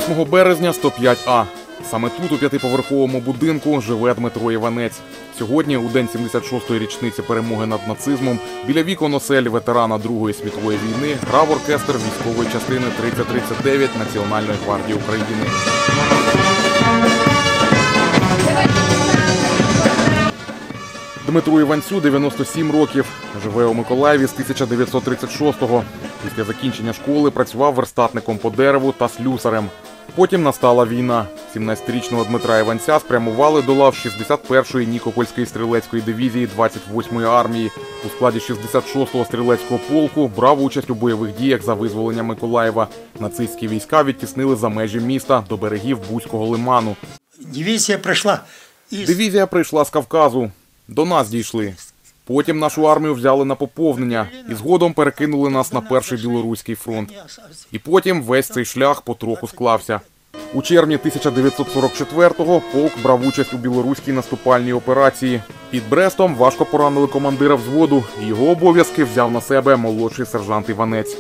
8 березня 105А. Саме тут, у п'ятиповерховому будинку, живе Дмитро Іванець. Сьогодні, у день 76-ї річниці перемоги над нацизмом, біля вікон осель ветерана Другої світової війни грав оркестр військової частини 3039 Національної гвардії України. Дмитру Іванцю 97 років. Живе у Миколаєві з 1936-го. Після закінчення школи працював верстатником по дереву та слюсарем. Потім настала війна. 17-річного Дмитра Іванця спрямували до лав 61-ї Нікопольської стрілецької дивізії 28-ї армії. У складі 66-го стрілецького полку брав участь у бойових діях за визволення Миколаєва. Нацистські війська відтіснили за межі міста до берегів Бузького лиману. Дивізія прийшла з Кавказу. До нас дійшли. Потім нашу армію взяли на поповнення і згодом перекинули нас на Перший Білоруський фронт. І потім весь цей шлях потроху склався. У червні 1944-го полк брав участь у білоруській наступальній операції. Під Брестом важко поранили командира взводу, і його обов'язки взяв на себе молодший сержант Іванець.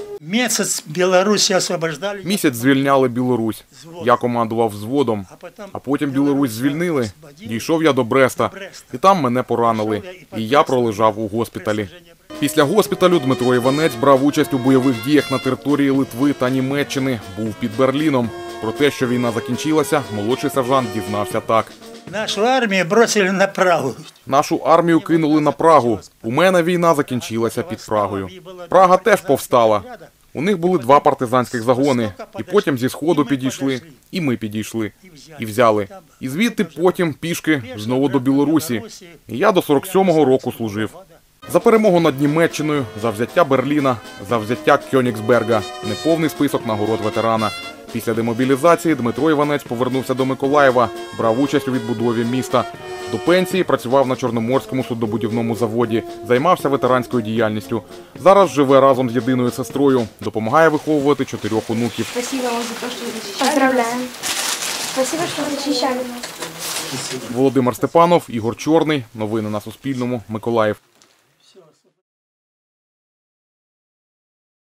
Місяць звільняли Білорусь. Я командував взводом, а потім Білорусь звільнили. Дійшов я до Бреста, і там мене поранили, і я пролежав у госпіталі. Після госпіталю Дмитро Іванець брав участь у бойових діях на території Литви та Німеччини, був під Берліном. Про те, що війна закінчилася, молодший сержант дізнався так. Нашу армію бросили на Прагу. Нашу армію кинули на Прагу. У мене війна закінчилася під Прагою. Прага теж повстала. У них були 2 партизанських загони. І потім зі Сходу підійшли, і ми підійшли. І взяли. І звідти потім пішки знову до Білорусі. І я до 47-го року служив. За перемогу над Німеччиною, за взяття Берліна, за взяття Кьонігсберга. Неповний список нагород ветерана. Після демобілізації Дмитро Іванець повернувся до Миколаєва, брав участь у відбудові міста. До пенсії працював на Чорноморському суднобудівному заводі, займався ветеранською діяльністю. Зараз живе разом з єдиною сестрою, допомагає виховувати 4 онуків. Спасибо вам за те, що ви захищали. Поздравляємо. Спасибо, що ви захищали нас. Володимир Степанов, Ігор Чорний. Новини на Суспільному. Миколаїв.